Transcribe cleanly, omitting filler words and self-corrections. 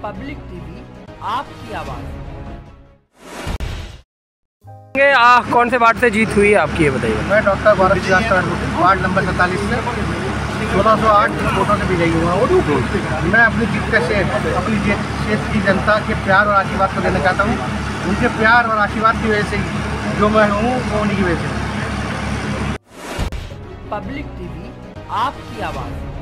Public TV, आपकी आवाज़। कौन से वार्ड से जीत हुई है आपकी, ये बताइए। मैं doctor Gaurav Srivastava, ward number 47 से 1608 वोटों से विजयी हुआ हूँ। मैं अपनी जीत का अपनी क्षेत्र की जनता के प्यार और आशीर्वाद को देना चाहता हूँ। उनके प्यार और आशीर्वाद की वजह से जो मैं हूँ वो उन्हीं की वजह से। पब्लिक टीवी, आपकी आवाज़।